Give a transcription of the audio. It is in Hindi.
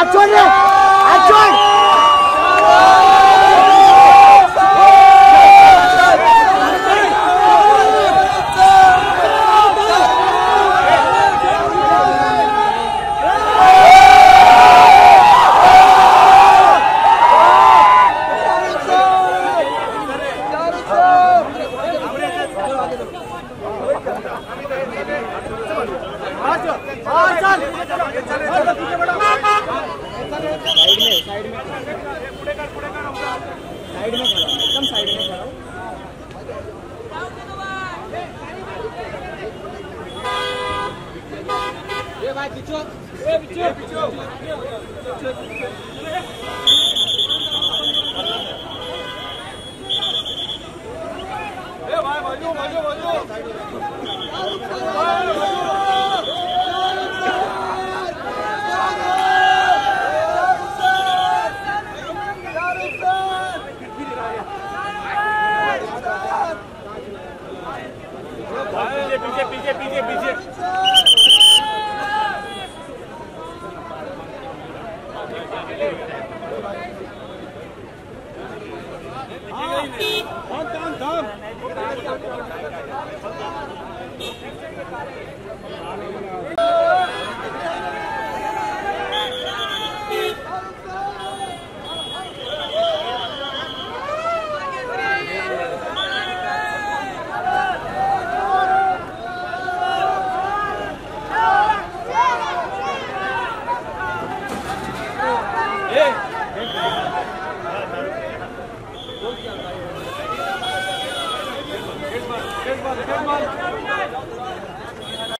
हाथ छोड़ रे, हाथ छोड़। साइड में खड़ा, एकदम साइड में खड़ा। ये भाई पीछे, ये पीछे, पीछे। ये भाई बाजू, बाजू, बाजू। पीछे पीछे पीछे पीछे Good one.